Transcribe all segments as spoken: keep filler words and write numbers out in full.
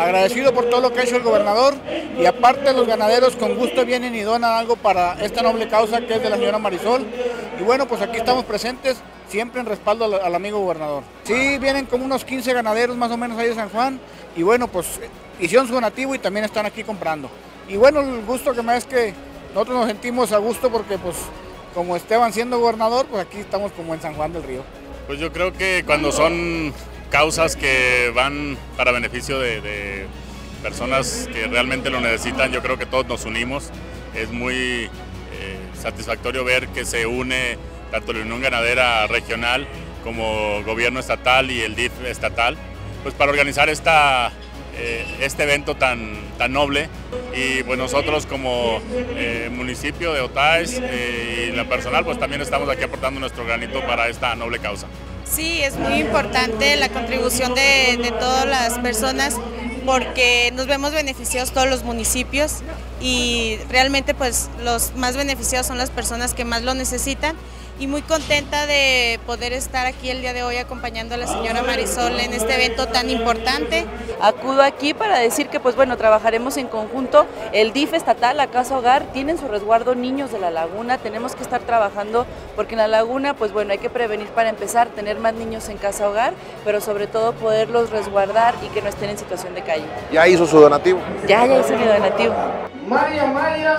agradecido por todo lo que ha hecho el gobernador, y aparte los ganaderos con gusto vienen y donan algo para esta noble causa que es de la señora Marisol. Y bueno, pues aquí estamos presentes, siempre en respaldo al, al amigo gobernador. Sí, vienen como unos quince ganaderos más o menos ahí de San Juan, y bueno, pues hicieron su donativo y también están aquí comprando. Y bueno, el gusto que me da es que nosotros nos sentimos a gusto porque pues como Esteban siendo gobernador, pues aquí estamos como en San Juan del Río. Pues yo creo que cuando son causas que van para beneficio de, de personas que realmente lo necesitan, yo creo que todos nos unimos. Es muy eh, satisfactorio ver que se une tanto la Unión Ganadera Regional como gobierno estatal y el D I F estatal, pues para organizar esta, eh, este evento tan, tan noble. Y pues nosotros como eh, municipio de Otaes eh, y la personal, pues también estamos aquí aportando nuestro granito para esta noble causa. Sí, es muy importante la contribución de, de todas las personas porque nos vemos beneficiados todos los municipios y realmente pues los más beneficiados son las personas que más lo necesitan. Y muy contenta de poder estar aquí el día de hoy acompañando a la señora Marisol en este evento tan importante. Acudo aquí para decir que pues bueno, trabajaremos en conjunto, el D I F estatal, la Casa Hogar, tienen su resguardo niños de la laguna, tenemos que estar trabajando porque en la laguna pues bueno, hay que prevenir para empezar, tener más niños en Casa Hogar, pero sobre todo poderlos resguardar y que no estén en situación de calle. ¿Ya hizo su donativo? Ya, ya hice mi donativo. María Maya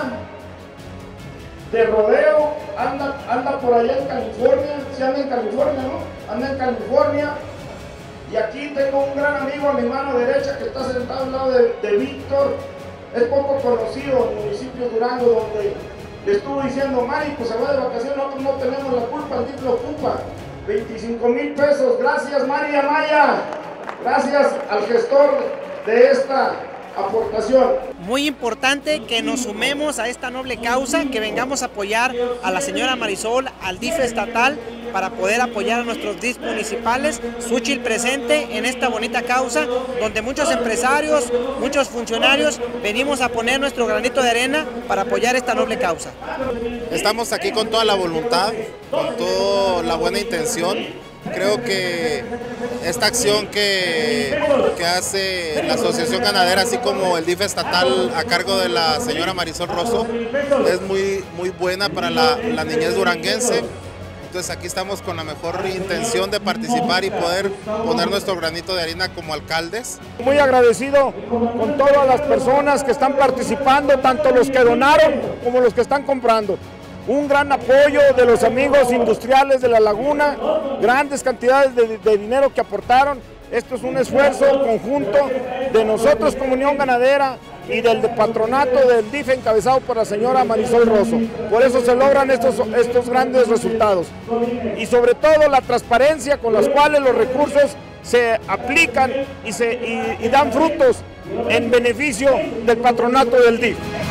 de rodeo, anda, anda por allá en California, se anda en California, ¿no? Anda en California. Y aquí tengo un gran amigo a mi mano derecha que está sentado al lado de, de Víctor. Es poco conocido en el municipio de Durango, donde le estuvo diciendo, Mari, pues se va de vacaciones, nosotros no tenemos la culpa, el título ocupa. veinticinco mil pesos, gracias María Maya, gracias al gestor de esta aportación. Muy importante que nos sumemos a esta noble causa, que vengamos a apoyar a la señora Marisol, al D I F estatal, para poder apoyar a nuestros D I F municipales, Xúchitl presente en esta bonita causa, donde muchos empresarios, muchos funcionarios venimos a poner nuestro granito de arena para apoyar esta noble causa. Estamos aquí con toda la voluntad, con toda la buena intención. Creo que esta acción que, que hace la Asociación Ganadera, así como el D I F estatal a cargo de la señora Marisol Rosso, es muy, muy buena para la, la niñez duranguense. Entonces aquí estamos con la mejor intención de participar y poder poner nuestro granito de arena como alcaldes. Muy agradecido con todas las personas que están participando, tanto los que donaron como los que están comprando. Un gran apoyo de los amigos industriales de la laguna, grandes cantidades de, de dinero que aportaron. Esto es un esfuerzo conjunto de nosotros como Unión Ganadera y del patronato del D I F encabezado por la señora Marisol Rosso. Por eso se logran estos, estos grandes resultados. Y sobre todo la transparencia con las cuales los recursos se aplican y, se, y, y dan frutos en beneficio del patronato del D I F.